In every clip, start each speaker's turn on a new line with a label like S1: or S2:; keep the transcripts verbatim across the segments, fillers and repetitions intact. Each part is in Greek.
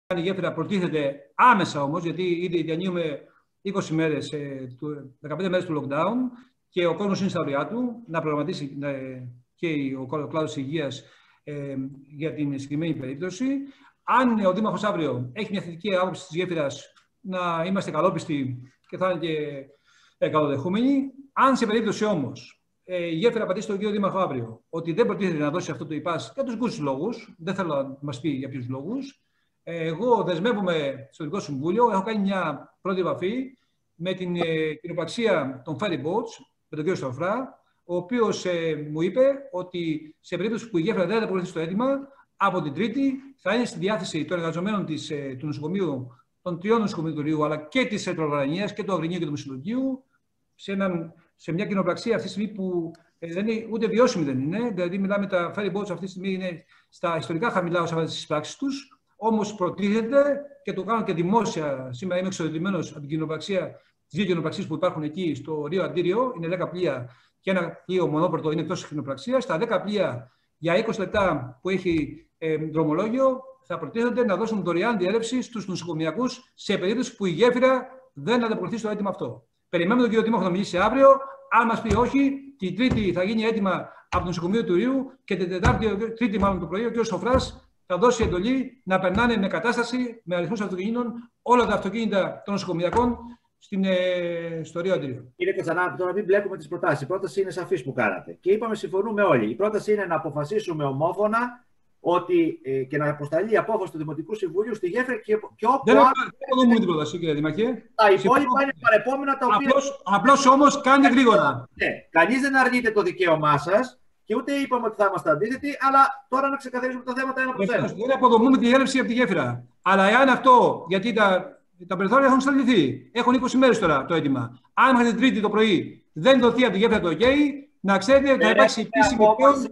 S1: η γέφυρα προτίθεται άμεσα όμως, γιατί ήδη διανύουμε είκοσι μέρες, δεκαπέντε μέρες του lockdown και ο κόσμος είναι στα ωριά του να προγραμματίσει και ο κλάδος υγείας ε, για την συγκεκριμένη περίπτωση. Αν ο Δήμαρχος αύριο έχει μια θετική άποψη της γέφυρας, να είμαστε καλόπιστοι και θα είναι και ε, καλοδεχούμενοι. Αν σε περίπτωση όμως ε, η γέφυρα απαντήσει στον κύριο Δήμαρχο αύριο ότι δεν προτίθεται να δώσει αυτό το ΙΠΑΣ για τους δικούς λόγους, δεν θέλω να μας πει για ποιους λόγους, ε, εγώ δεσμεύομαι στο Δικό Συμβούλιο, έχω κάνει μια πρώτη επαφή με την ε, κοινοπραξία των Ferry Boats, με τον κύριο Στοφρά, ο οποίος ε, μου είπε ότι σε περίπτωση που η γέφυρα δεν ανταποκριθεί στο αίτημα, από την Τρίτη θα είναι στη διάθεση των εργαζομένων της, ε, του νοσοκομείου, των τριών νοσοκομείων του Ρίου, αλλά και της Ετροβρανίας και του Αγρινίου και του Μεσολογγίου, σε, έναν, σε μια κοινοπραξία αυτή τη στιγμή που ε, δεν είναι, ούτε βιώσιμη δεν είναι. Δηλαδή, μιλάμε τα ferry boats αυτή τη στιγμή είναι στα ιστορικά χαμηλά όσον αφορά τις πράξεις τους. Όμως προτίθεται και το κάνω και δημόσια. Σήμερα είμαι εξοδοτημένος από την κοινοπραξία, τις δύο κοινοπραξίες που υπάρχουν εκεί στο Ρίο Αντίριο. Είναι δέκα πλοία και ένα πλοίο μονόπορτο είναι εκτός της κοινοπραξίας. Στα δέκα πλοία για είκοσι λεπτά που έχει ε, δρομολόγιο θα προτίθεται να δώσουν δωρεάν διέλευση στους νοσοκομιακούς σε περίπτωση που η γέφυρα δεν ανταποκριθεί στο αίτημα αυτό. Περιμένουμε τον κύριο Δήμαρχο να μιλήσει αύριο. Αν μας πει όχι, την Τρίτη θα γίνει έτοιμα από το νοσοκομείο του Ρίου και την Τετάρτη, Τρίτη μάλλον το πρωί, ο κ. Σοφράς θα δώσει εντολή να περνάνε με κατάσταση, με αριθμούς αυτοκινήτων, όλα τα αυτοκίνητα των νοσοκομιακών στην, ε, στο Ρίο Αντίριο.
S2: Κύριε Καζανάκη, τώρα μην μπλέκουμε τις προτάσεις. Η πρόταση είναι σαφής που κάνατε. Και είπαμε, συμφωνούμε όλοι. Η πρόταση είναι να αποφασίσουμε ομόφωνα ότι, ε, και να αποσταλεί η απόφαση του Δημοτικού Συμβουλίου στη γέφυρα και, και όπου.
S1: Δεν έχουμε την πρόταση, κύριε Δήμαρχε.
S2: Τα υπόλοιπα είναι παρεπόμενα τα οποία.
S1: Απλώς όμως κάντε γρήγορα.
S2: Ναι, κανείς δεν αρνείται το δικαίωμά σας. Και ούτε είπαμε ότι θα είμαστε αντίθετοι, αλλά τώρα να ξεκαθαρίσουμε τα θέματα ένα προς ένα.
S1: Δεν αποδομούμε τη διέλευση από τη γέφυρα. Αλλά εάν αυτό, γιατί τα, τα περιθώρια έχουν σταληθεί, έχουν είκοσι μέρες τώρα το αίτημα. Αν μέχρι την Τρίτη το πρωί δεν δοθεί από τη γέφυρα το OK, να ξέρετε ότι θα υπάρξει επίσημη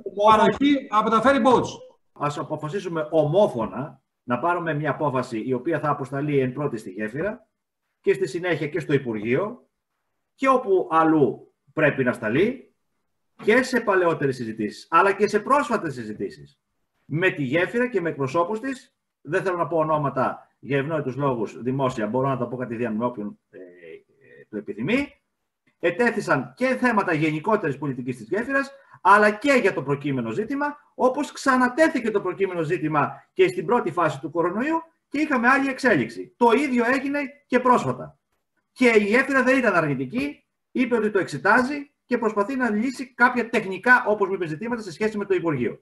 S1: παροχή από τα ferry boats.
S2: Ας αποφασίσουμε ομόφωνα να πάρουμε μια απόφαση η οποία θα αποσταλεί εν πρώτη στη γέφυρα και στη συνέχεια και στο Υπουργείο και όπου αλλού πρέπει να σταλεί. Και σε παλαιότερες συζητήσεις, αλλά και σε πρόσφατες συζητήσεις με τη γέφυρα και με εκπροσώπους της. Δεν θέλω να πω ονόματα για ευνόητους λόγους δημόσια, μπορώ να τα πω κατηδίαν με όποιον ε, ε, το επιθυμεί. Ετέθησαν και θέματα γενικότερης πολιτικής της γέφυρας, αλλά και για το προκείμενο ζήτημα, όπως ξανατέθηκε το προκείμενο ζήτημα και στην πρώτη φάση του κορονοϊού και είχαμε άλλη εξέλιξη. Το ίδιο έγινε και πρόσφατα. Και η γέφυρα δεν ήταν αρνητική, είπε ότι το εξετάζει και προσπαθεί να λύσει κάποια τεχνικά, όπως μου είπε, ζητήματα σε σχέση με το Υπουργείο.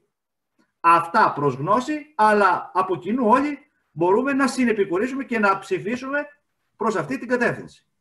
S2: Αυτά προς γνώση, αλλά από κοινού όλοι μπορούμε να συνεπικουρήσουμε και να ψηφίσουμε προς αυτή την κατεύθυνση.